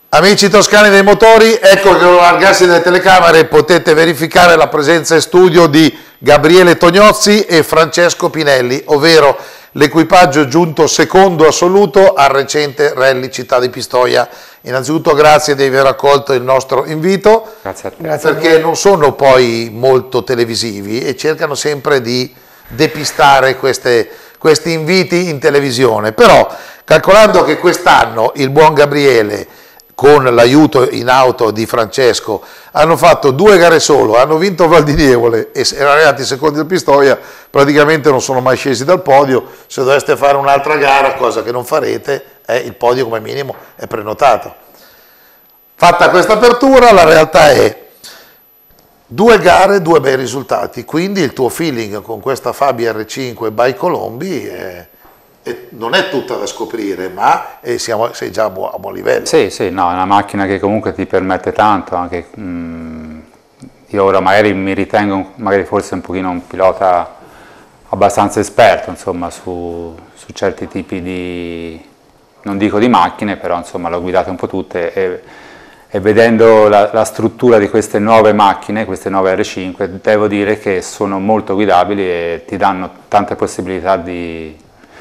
Amici toscani dei motori, ecco che con largarsi delle telecamere potete verificare la presenza in studio di Gabriele Tognozzi e Francesco Pinelli, ovvero l'equipaggio giunto secondo assoluto al recente Rally Città di Pistoia. Innanzitutto grazie di aver accolto il nostro invito, grazie a te. perché non sono poi molto televisivi e cercano sempre di depistare questi inviti in televisione, però calcolando che quest'anno il buon Gabriele con l'aiuto in auto di Francesco hanno fatto 2 gare solo, hanno vinto Val di Nievole e erano arrivati secondi al Pistoia, praticamente non sono mai scesi dal podio. Se doveste fare un'altra gara, cosa che non farete, il podio come minimo è prenotato. Fatta questa apertura, la realtà è 2 gare, 2 bei risultati, quindi il tuo feeling con questa Fabia R5 by Colombi non è tutta da scoprire, ma sei già a buon livello. Sì, no, è una macchina che comunque ti permette tanto, anche, io ora magari mi ritengo forse un pochino un pilota abbastanza esperto, insomma, su certi tipi di, non dico di macchine, però insomma l'ho guidate un po' tutte e vedendo la struttura di queste nuove macchine, queste nuove R5, devo dire che sono molto guidabili e ti danno tante possibilità di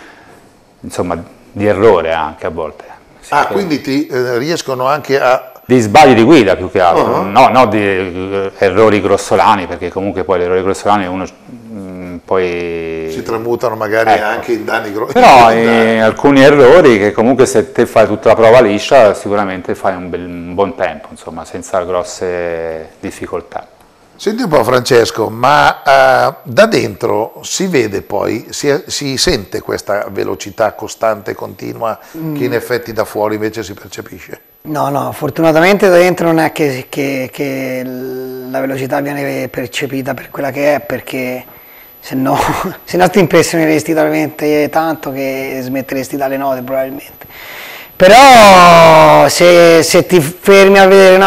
errore anche a volte. Quindi ti riescono anche a... Di sbagli di guida più che altro, no di errori grossolani, perché comunque poi gli errori grossolani uno poi... si tramutano magari anche in danni grossi. Però alcuni errori che comunque se te fai tutta la prova liscia sicuramente fai un buon tempo, insomma, senza grosse difficoltà. Senti un po' Francesco, ma da dentro si vede poi, si sente questa velocità costante e continua che in effetti da fuori invece si percepisce? No, fortunatamente da dentro non è che la velocità viene percepita per quella che è, perché se no ti impressioneresti talmente tanto che smetteresti dalle note probabilmente. Però se ti fermi a vedere un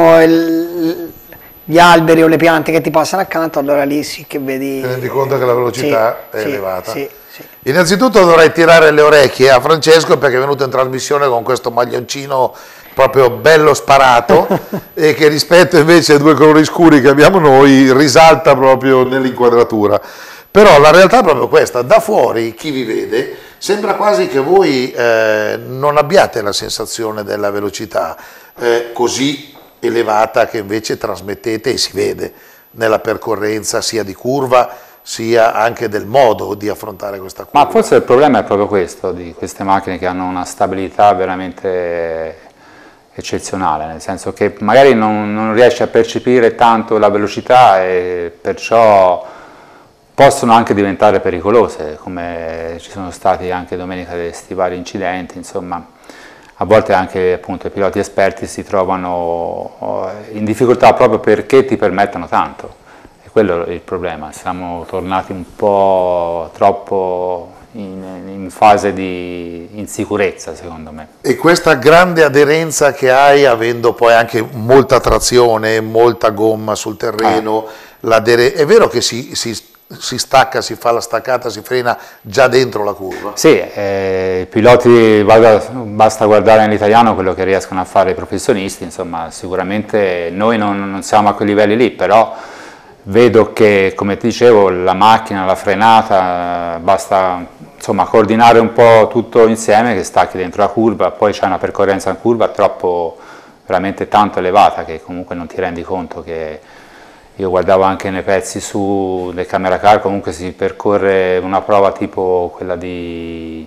attimo gli alberi o le piante che ti passano accanto, allora lì sì che vedi... Ti rendi conto che la velocità è elevata? Sì. Innanzitutto dovrei tirare le orecchie a Francesco perché è venuto in trasmissione con questo maglioncino proprio bello sparato e che rispetto invece ai 2 colori scuri che abbiamo noi risalta proprio nell'inquadratura. Però la realtà è proprio questa, da fuori chi vi vede sembra quasi che voi non abbiate la sensazione della velocità così elevata che invece trasmettete e si vede nella percorrenza sia di curva sia anche del modo di affrontare questa curva. Ma forse il problema è proprio questo, di queste macchine che hanno una stabilità veramente eccezionale, nel senso che magari non riesci a percepire tanto la velocità e perciò possono anche diventare pericolose, come ci sono stati anche domenica questi vari incidenti, insomma. A volte anche appunto i piloti esperti si trovano in difficoltà proprio perché ti permettono tanto, e quello è il problema. Siamo tornati un po' troppo in fase di insicurezza, secondo me. E questa grande aderenza che hai, avendo poi anche molta trazione, molta gomma sul terreno, è vero che si stacca, si fa la staccata, si frena già dentro la curva? Sì, i piloti, basta guardare nell'italiano quello che riescono a fare i professionisti, insomma, sicuramente noi non siamo a quei livelli lì, però vedo che, come ti dicevo, la macchina, la frenata, basta insomma coordinare un po' tutto insieme che stacchi dentro la curva, poi c'è una percorrenza in curva troppo, veramente tanto elevata che comunque non ti rendi conto che... Io guardavo anche nei pezzi del camera car, comunque si percorre una prova tipo quella di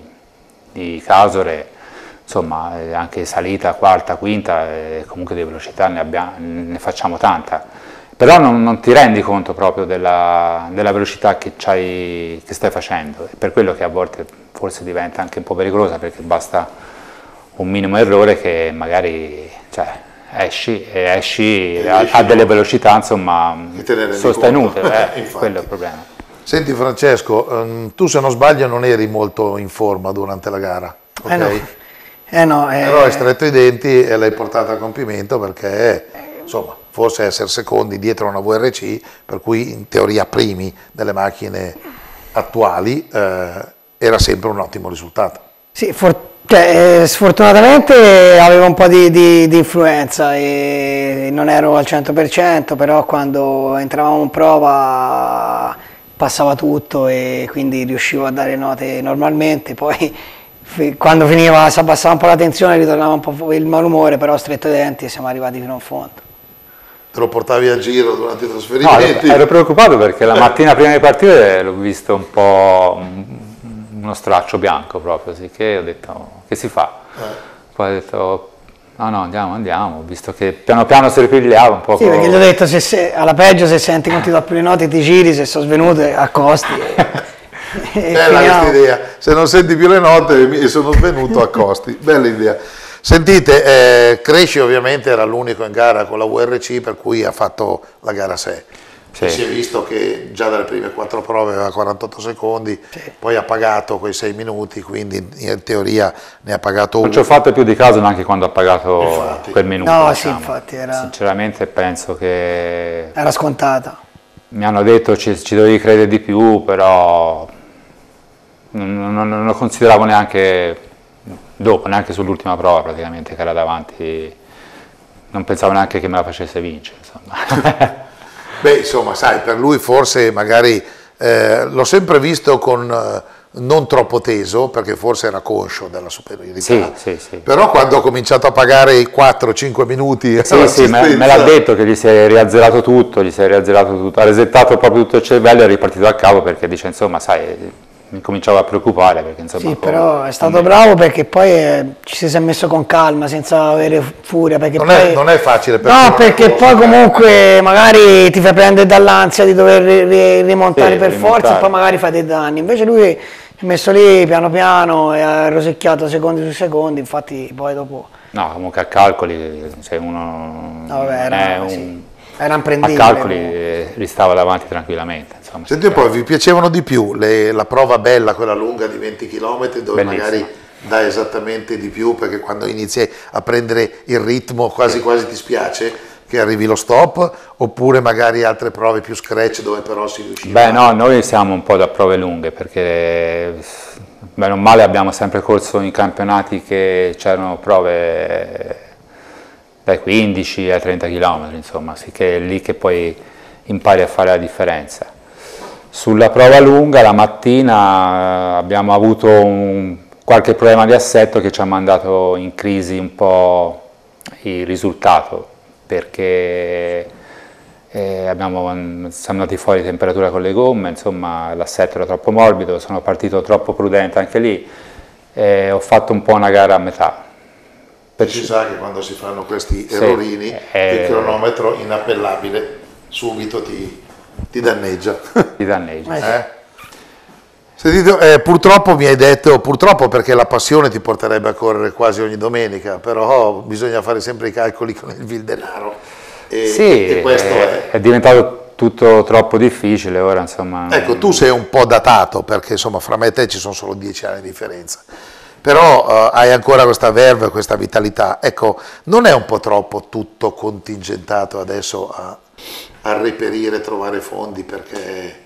Casore, insomma anche salita, quarta, quinta, comunque di velocità ne facciamo tanta. Però non ti rendi conto proprio della velocità che stai facendo, è per quello che a volte forse diventa anche un po' pericolosa, perché basta un minimo errore che magari... esci a delle velocità insomma sostenute, quello è il problema. Senti Francesco, tu se non sbaglio non eri molto in forma durante la gara, ok? No. Però hai stretto i denti e l'hai portata a compimento perché insomma forse essere secondi dietro una VRC, per cui in teoria primi delle macchine attuali, era sempre un ottimo risultato. Sì, sfortunatamente avevo un po' di influenza e non ero al 100%, però quando entravamo in prova passava tutto e quindi riuscivo a dare note normalmente, poi quando finiva si abbassava un po' la tensione, ritornava un po' il malumore, però stretto i denti e siamo arrivati fino in fondo. Te lo portavi a giro durante i No, trasferimenti? ero preoccupato perché la mattina prima di partire l'ho visto un po' uno straccio bianco proprio, sicché ho detto che si fa? Poi ho detto no, andiamo, visto che piano piano si ripigliava un po'. Sì, perché gli ho detto alla peggio se senti non ti do più le note ti giri, se sono svenute accosti. Bella questa idea, se non senti più le note e sono svenuto a costi, bella idea. Sentite, Cresci ovviamente era l'unico in gara con la VRC per cui ha fatto la gara 6. Sì. Si è visto che già dalle prime 4 prove aveva 48 secondi, poi ha pagato quei 6 minuti, quindi in teoria ne ha pagato uno. Non ci ho fatto più di caso neanche quando ha pagato quel minuto. No, diciamo. sì, infatti era... Sinceramente penso che... Era scontata. Mi hanno detto ci dovevi credere di più, però non lo consideravo neanche dopo, neanche sull'ultima prova praticamente che era davanti, non pensavo neanche che me la facesse vincere, insomma. Beh, insomma, sai, per lui forse magari l'ho sempre visto con non troppo teso, perché forse era conscio della superiorità. Sì. Però quando ho cominciato a pagare i 4-5 minuti Sì, me l'ha detto che gli si è riazzerato tutto, ha resettato proprio tutto il cervello e è ripartito da capo perché dice, insomma, sai, mi cominciavo a preoccupare perché insomma... Sì, però è stato bravo perché poi ci si è messo con calma, senza avere furia. Perché non è facile per no, perché poi comunque magari ti fai prendere dall'ansia di dover rimontare per forza e poi magari fai dei danni. Invece lui si è messo lì piano piano e ha rosicchiato secondi su secondi, infatti poi dopo... No, comunque a calcoli, se uno no, vabbè, era imprendibile. A calcoli ristava davanti tranquillamente. Insomma. Senti un po', vi piacevano di più la prova bella, quella lunga di 20 km, dove bellissima. Magari dà esattamente di più, perché quando inizi a prendere il ritmo quasi quasi ti spiace che arrivi lo stop, oppure magari altre prove più scratch dove però si riusciva? Beh no, noi siamo un po' da prove lunghe perché bene o male abbiamo sempre corso in campionati che c'erano prove dai 15 ai 30 km, insomma, sì che è lì che poi impari a fare la differenza. Sulla prova lunga la mattina abbiamo avuto qualche problema di assetto che ci ha mandato in crisi un po' il risultato, perché siamo andati fuori di temperatura con le gomme, insomma l'assetto era troppo morbido, sono partito troppo prudente anche lì e ho fatto un po' una gara a metà. Si sa che quando si fanno questi errorini il cronometro inappellabile subito ti danneggia. Ti danneggia. Sentite, purtroppo mi hai detto, purtroppo perché la passione ti porterebbe a correre quasi ogni domenica, però bisogna fare sempre i calcoli con il denaro. E questo è diventato tutto troppo difficile ora, insomma. Ecco, tu sei un po' datato perché insomma fra me e te ci sono solo 10 anni di differenza. Però hai ancora questa verve, questa vitalità. Ecco, non è un po' troppo tutto contingentato adesso a reperire, trovare fondi perché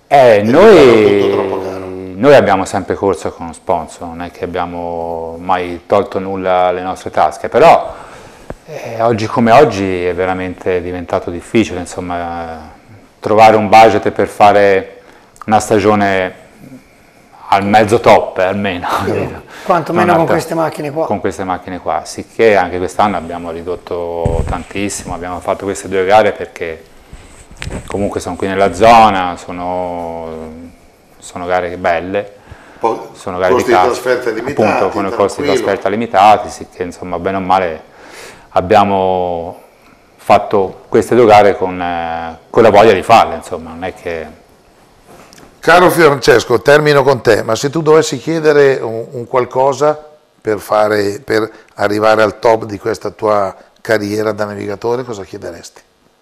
tutto troppo caro? Noi abbiamo sempre corso con sponsor, non è che abbiamo mai tolto nulla alle nostre tasche, però oggi come oggi è veramente diventato difficile, insomma, trovare un budget per fare una stagione al mezzo top almeno. Quantomeno con queste macchine qua. Con queste macchine qua, sicché anche quest'anno abbiamo ridotto tantissimo, abbiamo fatto queste 2 gare perché comunque sono qui nella zona, sono gare belle, sono gare costi di trasferta limitati, appunto con i costi di trasferta limitati, sicché insomma bene o male abbiamo fatto queste 2 gare con la voglia di farle, insomma, non è che... Caro Francesco, termino con te, ma se tu dovessi chiedere un qualcosa per arrivare al top di questa tua carriera da navigatore, cosa chiederesti?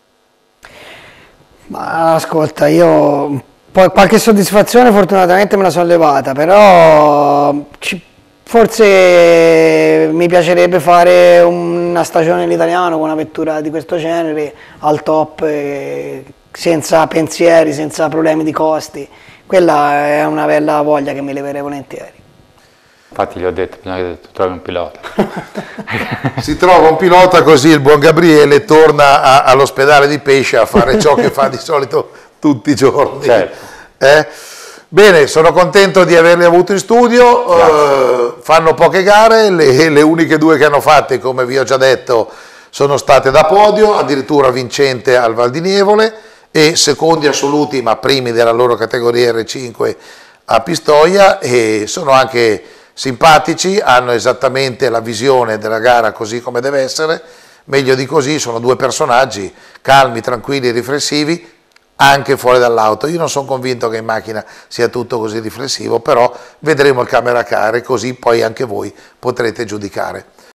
Ma ascolta, io poi qualche soddisfazione fortunatamente me la sono levata, però forse mi piacerebbe fare una stagione in italiano con una vettura di questo genere al top, senza pensieri, senza problemi di costi. Quella è una bella voglia che mi leverei volentieri. Infatti gli ho detto, bisogna che tu trovi un pilota. Si trova un pilota, così il buon Gabriele torna all'ospedale di Pescia a fare ciò che fa di solito tutti i giorni. Certo. Bene, sono contento di averli avuto in studio, fanno poche gare, le uniche due che hanno fatte, come vi ho già detto, sono state da podio, addirittura vincente al Val di Nievole e secondi assoluti ma primi della loro categoria R5 a Pistoia, e sono anche simpatici, hanno esattamente la visione della gara così come deve essere, meglio di così, sono due personaggi calmi, tranquilli e riflessivi anche fuori dall'auto. Io non sono convinto che in macchina sia tutto così riflessivo, però vedremo il camera car e così poi anche voi potrete giudicare.